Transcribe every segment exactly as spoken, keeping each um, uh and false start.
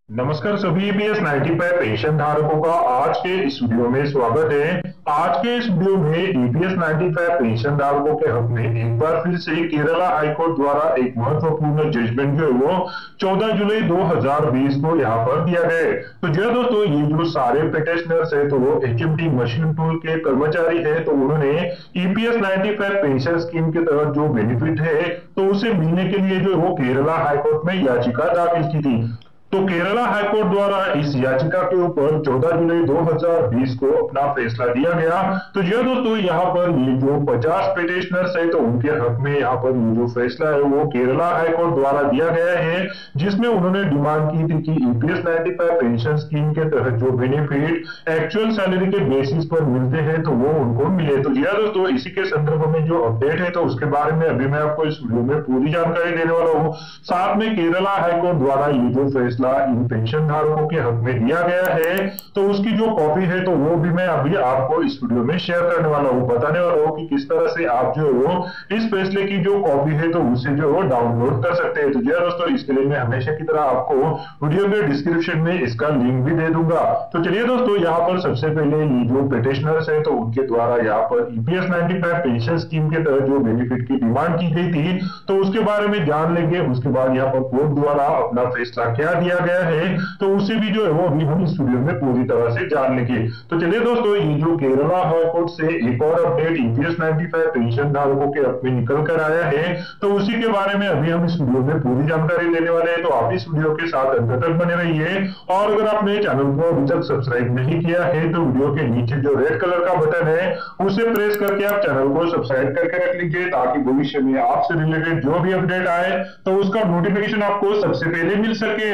नमस्कार सभी EPS ninety five pension धारकों का आज के इस वीडियो में स्वागत है। आज के इस वीडियो में ईपीएस नाइंटी फाइव पेंशन धारकों के हक में एक बार फिर से केरला हाईकोर्ट द्वारा एक महत्वपूर्ण जजमेंट जो है वो चौदह जुलाई दो हज़ार बीस को यहाँ पर दिया गया है। तो जी हाँ दोस्तों, ये जो सारे पिटिशनर्स है तो वो एचएमटी मशीन टूल के कर्मचारी है, तो उन्होंने EPS ninety five pension scheme के तहत जो बेनिफिट है तो उसे मिलने के लिए जो है वो केरला हाईकोर्ट में याचिका दाखिल की थी। तो केरला हाईकोर्ट द्वारा इस याचिका के ऊपर चौदह जुलाई दो हज़ार बीस को अपना फैसला दिया गया। तो जी दोस्तों, यहाँ पर ये जो पचास पिटिशनर्स है तो उनके हक में यहाँ पर ये जो फैसला है वो केरला हाईकोर्ट द्वारा दिया गया है, जिसमें उन्होंने डिमांड की थी कि EPS ninety five pension scheme के तहत जो बेनिफिट एक्चुअल सैलरी के बेसिस पर मिलते हैं तो वो उनको मिले। तो जी दोस्तों, इसी के संदर्भ में जो अपडेट है तो उसके बारे में अभी मैं आपको इस वीडियो में पूरी जानकारी देने वाला हूँ। साथ में केरला हाईकोर्ट द्वारा ये जो फैसला इन पेंशन धारकों के हक में दिया गया है तो उसकी जो कॉपी है तो वो भी मैं अभी आपको इस वीडियो में शेयर करने वाला हूँ, बताने वाला हूँ कि किस तरह से आप जो है वो इस फैसले की जो कॉपी है तो उसे जो है वो डाउनलोड कर सकते हैं। तो जी दोस्तों, इसके लिए मैं हमेशा की तरह आपको वीडियो के डिस्क्रिप्शन में इसका लिंक भी दे दूंगा। तो चलिए दोस्तों, यहाँ पर सबसे पहले ये जो पिटिशनर्स है तो उनके द्वारा यहाँ पर EPS ninety five pension scheme के तहत जो बेनिफिट की डिमांड की गई थी तो उसके बारे में जान लेंगे। उसके बाद यहाँ पर कोर्ट द्वारा अपना फैसला क्या दिया गया है तो उसे भी जो है वो अभी हम इस वीडियो में पूरी तरह से जान लेंगे। तो चलिए दोस्तों, ये जो केरला हाईकोर्ट से एक और update EPS ninety five pension धारकों के हक में निकल कर आया है तो उसी के बारे में अभी हम इस वीडियो में पूरी जानकारी लेने वाले हैं। तो आप इस वीडियो के साथ अंत तक बने रहिए, और अगर आपने चैनल को अभी तक सब्सक्राइब नहीं किया है तो वीडियो के नीचे जो रेड कलर का बटन है उसे प्रेस करके आप चैनल को सब्सक्राइब करके रख लीजिए, ताकि भविष्य में आपसे रिलेटेड जो भी अपडेट आए तो उसका नोटिफिकेशन आपको सबसे पहले मिल सके।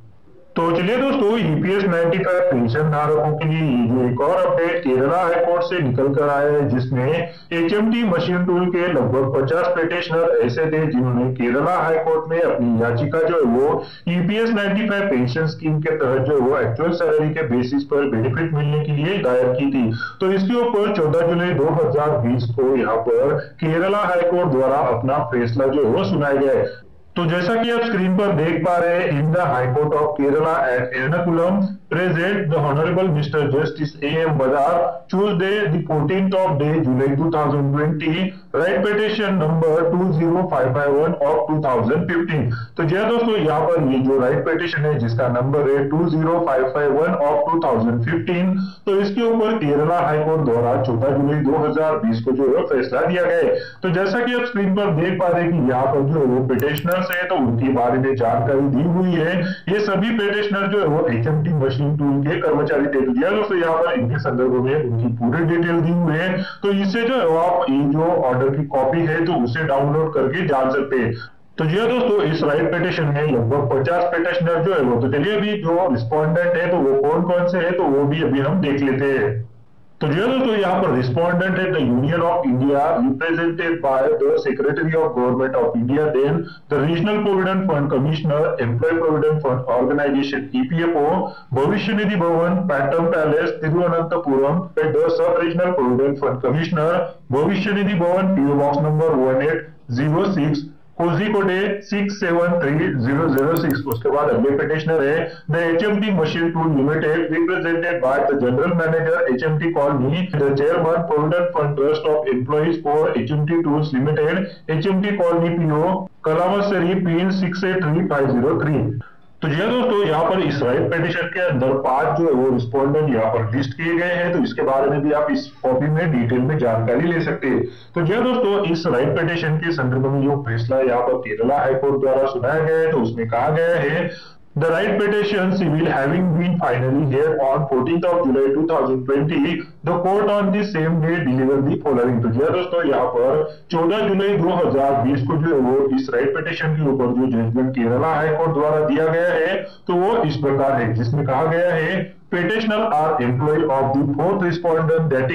तो चलिए दोस्तों, ईपीएस नाइंटी फाइव पेंशन धारकों के लिए ये जो एक और अपडेट केरला हाईकोर्ट से निकल कर आया है, जिसमें एचएमटी मशीन टूल के लगभग पचास पिटिशनर ऐसे थे जिन्होंने केरला हाईकोर्ट में अपनी याचिका जो है वो EPS ninety five pension scheme के तहत जो है वो एक्चुअल सैलरी के बेसिस पर बेनिफिट मिलने के लिए दायर की थी। तो इसके ऊपर चौदह जुलाई दो हज़ार बीस को यहाँ पर केरला हाईकोर्ट द्वारा अपना फैसला जो है वो सुनाया गया है। तो जैसा कि आप स्क्रीन पर देख पा रहे हैं, in the high court of Kerala at Ernakulam present the Honorable Mister Justice A M Badar, Tuesday the fourteenth of day July two thousand twenty, right petition number two zero five five one of two thousand fifteen। तो जी दोस्तों, यहाँ पर ये जो right petition है जिसका number है two zero five five one of two thousand fifteen, तो इसके ऊपर केरला हाईकोर्ट द्वारा चौदह जुलाई दो हज़ार बीस को जो है फैसला दिया गया है। तो जैसा कि आप स्क्रीन पर देख पा रहे हैं कि यहाँ पर जो वो पिटिशनर्स है तो उनके बारे में जानकारी दी हुई है। ये सभी पिटिशनर जो है वो एचएमटी मशीन टूल के कर्मचारी थे। तो दोस्तों, यहाँ पर इनके संदर्भ में उनकी पूरी डिटेल दी हुई है, तो इससे जो है आप ये जो ऑर्डर की कॉपी है तो उसे डाउनलोड करके जान सकते हैं। तो जी दोस्तों, इस राइट पिटिशन में लगभग पचास पिटिशनर जो है वो, तो चलिए अभी जो रिस्पोंडेंट है तो वो कौन कौन से है तो वो भी अभी हम देख लेते हैं। तो जी दोस्तों, यहाँ पर रिस्पोंडेंट है the Union of India represented by the secretary of government of India, then the regional provident fund commissioner, employ provident fund organisation EPFO, Bhavishya Nidhi Bhavan, pattern palace Thiruvananthapuram, the sub regional provident fund commissioner, Bhavishya Nidhi Bhavan, PO box number one eight zero six, Kozhikode six seven three zero zero six. उसके बाद अगले petitioner है the HMT machine tool limited represented by the general manager HMT colony, the chairman provident fund trust of employees for HMT tools limited, HMT colony PO Kalamassery pin six eight three five zero three. तो जी दोस्तों, यहाँ पर इस right petition के अंदर पांच जो है वो रिस्पोंडेंट यहाँ पर लिस्ट किए गए हैं, तो इसके बारे में भी आप इस कॉपी में डिटेल में जानकारी ले सकते हैं। तो जी दोस्तों, इस राइट पिटिशन के संदर्भ में जो फैसला यहाँ पर केरला हाईकोर्ट द्वारा सुनाया गया है तो उसमें कहा गया है The right petition civil having been finally heard on fourteenth of July two thousand twenty, the court on the same day delivered the following। तो जी दोस्तों, यहाँ पर चौदह जुलाई दो हज़ार बीस को जो है वो इस राइट पिटिशन के ऊपर जो जजमेंट केरला हाईकोर्ट द्वारा दिया गया है तो वो इस प्रकार है, जिसमें कहा गया है petitioner are employee of the fourth respondent, that is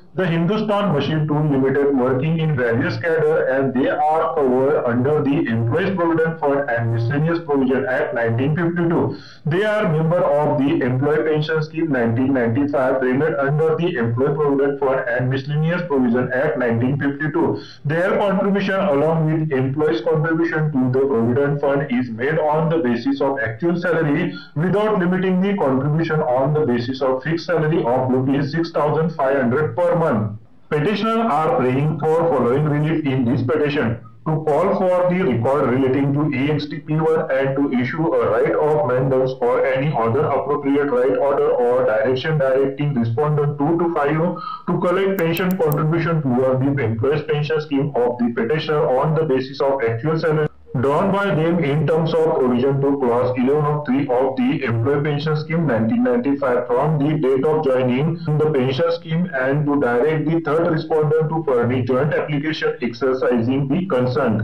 The Hindustan Machine Tool Limited working in various cadre and they are covered under the Employees Provident Fund and Miscellaneous Provision Act nineteen fifty-two. They are member of the Employee Pension Scheme nineteen ninety-five remit under the Employee Provident Fund and Miscellaneous Provision Act nineteen fifty-two. Their contribution along with employees' contribution to the Provident Fund is made on the basis of actual salary without limiting the contribution on the basis of fixed salary of rupees six thousand five hundred per month. Petitioners are praying for following relief in this petition: to call for the record relating to E X T P one and to issue a right of mandamus or any other appropriate right order or direction directing respondent two to five to collect pension contribution toward the employees pension scheme of the petitioner on the basis of actual salary drawn by them in terms of provision to clause eleven of three of the Employee Pension Scheme nineteen ninety-five from the date of joining the pension scheme, and to direct the third respondent to furnish joint application exercising the consent.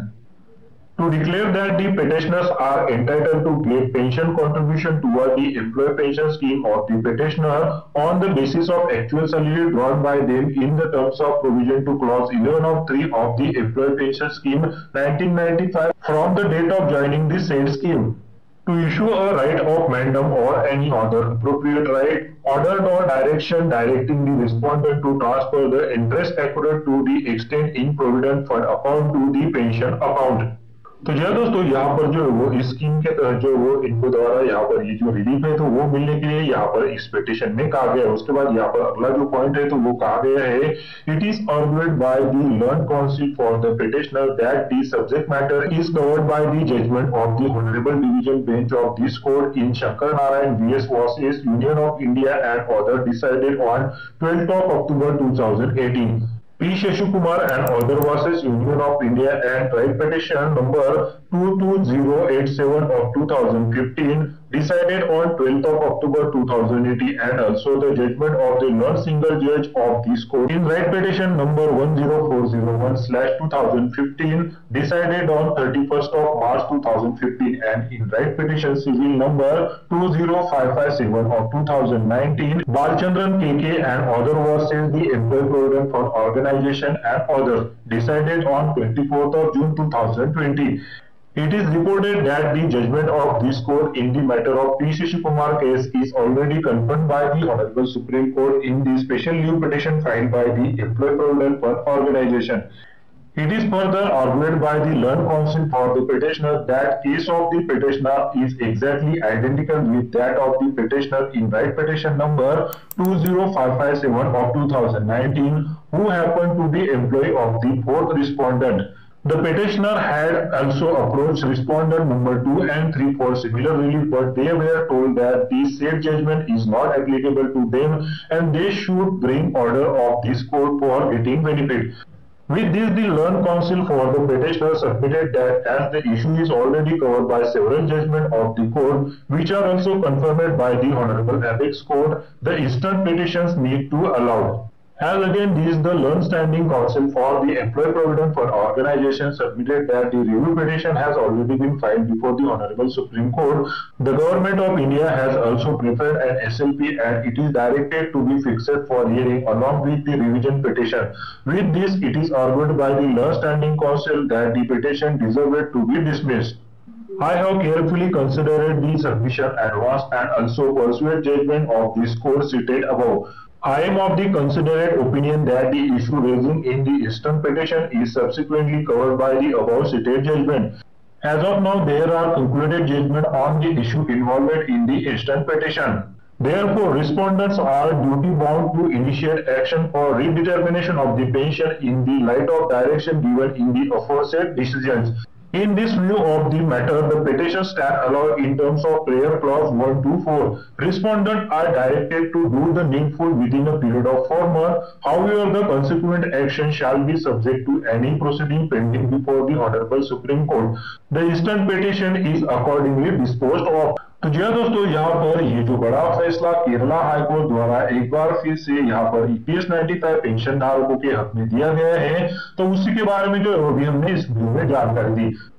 To declare that the petitioners are entitled to get pension contribution toward the employee pension scheme of the petitioner on the basis of actual salary drawn by them in the terms of provision to clause eleven of three of the Employee Pension Scheme nineteen ninety-five from the date of joining the said scheme. To issue a right of mandam or any other appropriate right, order or direction directing the respondent to transfer the interest accrued to the extent in Provident Fund account to the pension account. तो जी दोस्तों, यहाँ पर जो वो इस scheme के तहत जो वो इनको द्वारा यहाँ पर ये जो रिलीफ है तो वो मिलने के लिए यहाँ पर इस पिटीशन में कहा गया है। उसके बाद यहाँ पर अगला जो पॉइंट है तो वो कहा गया है, it is argued by the learn counsel for the petitioner that the subject matter is covered by the judgement of the honourable division bench of this court in Shankar Narayan VS versus Union of India and other decided on twelfth of October two thousand eighteen. P. Sheshukumar and other versus Union of India and Right Petition number two two zero eight seven of two thousand fifteen decided on twelfth of October two thousand eighteen, and also the judgment of the non-single judge of this court in Right Petition number one zero four zero one slash two thousand fifteen decided on thirty-first of March two thousand fifteen, and in Right Petition civil number two zero five five seven of two thousand nineteen Balchandran K K and other versus the Employee Provident Fund Organization and others decided on twenty-fourth of June two thousand twenty. It is reported that the judgment of this court in the matter of P. Sheshukumar case is already confirmed by the Honorable Supreme Court in the special leave petition filed by the Employee Provident Fund Organization. It is further argued by the learned counsel for the petitioner that case of the petitioner is exactly identical with that of the petitioner in Right Petition number two zero five five seven of two thousand nineteen, who happened to be employee of the fourth respondent. The petitioner had also approached respondent number two and three for similar relief, but they were told that the said judgment is not applicable to them and they should bring order of this court for getting benefit. With this, the learned counsel for the petitioner submitted that as the issue is already covered by several judgments of the court, which are also confirmed by the Honorable Apex Court, the instant petitions need to allow. As again, this the learned standing counsel for the Employee Provident Fund Organization submitted that the review petition has already been filed before the Honorable Supreme Court. The Government of India has also prepared an S L P and it is directed to be fixed for hearing along with the revision petition. With this, it is argued by the learned standing counsel that the petition deserved to be dismissed. I have carefully considered the submission advanced and also pursued judgment of this court cited above. I am of the considerate opinion that the issue raising in the instant petition is subsequently covered by the above cited judgment. As of now, there are concluded judgment on the issue involved in the instant petition. Therefore, respondents are duty bound to initiate action for redetermination of the pension in the light of direction given in the aforesaid decisions. In this view of the matter, the petition stand allowed in terms of prayer clause one to four. Respondents are directed to do the needful within a period of four months. However, the consequent action shall be subject to any proceeding pending before the Honorable Supreme Court. The instant petition is accordingly disposed of. तो जी हाँ दोस्तों, यहाँ पर ये जो बड़ा फैसला Kerala high court द्वारा एक बार फिर से यहाँ पर ईपीएस पचानवे पेंशन धारकों के हक में दिया गया है, तो उसी के बारे में जो अभी हमने इस वीडियो में जानकारी दी।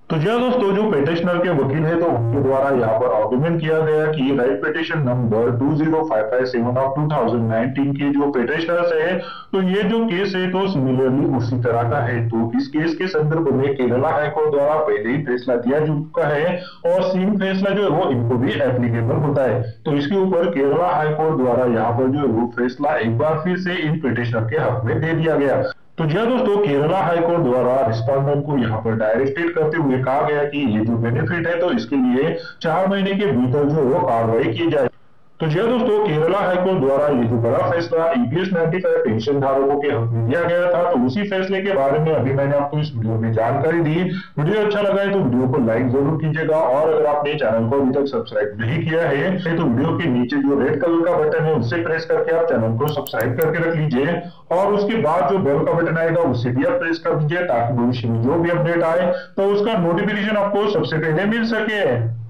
तो जी हाँ दोस्तों, जो पिटिशनर के वकील है तो उनके द्वारा यहाँ पर आर्गुमेंट किया गया कि writ petition number two zero five five seven of two thousand nineteen के जो पिटिशनर्स है, तो ये जो केस है तो सिमिलरली उसी तरह का है। तो इस केस के संदर्भ में केरला हाईकोर्ट द्वारा पहले ही फैसला दिया चुका है और सेम फैसला जो है वो इनको भी एप्लीकेबल होता है। तो इसके ऊपर केरला हाईकोर्ट द्वारा यहाँ पर जो है वो फैसला एक बार फिर से इन पिटिशनर के हक में दे दिया गया। तो जी हाँ दोस्तों, केरला हाईकोर्ट द्वारा रिस्पोंडेंट को यहाँ पर डायरेक्टेड करते हुए कहा गया कि ये जो बेनिफिट है तो इसके लिए चार महीने के भीतर जो वो कार्रवाई की जाए। तो जी हाँ दोस्तों, केरला हाईकोर्ट द्वारा ये जो बड़ा फैसला ईपीएस नाइंटी फाइव पेंशन धारकों के हक में दिया गया था, तो उसी फैसले के बारे में अभी मैंने आपको इस वीडियो में जानकारी दी। वीडियो अच्छा लगा है तो वीडियो को लाइक जरूर कीजिएगा और अगर आपने चैनल को अभी तक सब्सक्राइब नहीं किया है तो वीडियो के नीचे जो रेड कलर का बटन है उससे प्रेस करके आप चैनल को सब्सक्राइब करके रख लीजिए और उसके बाद जो बेल का बटन आएगा उससे भी आप प्रेस कर दीजिए ताकि भविष्य में जो भी अपडेट आए तो उसका नोटिफिकेशन आपको सबसे पहले मिल सके।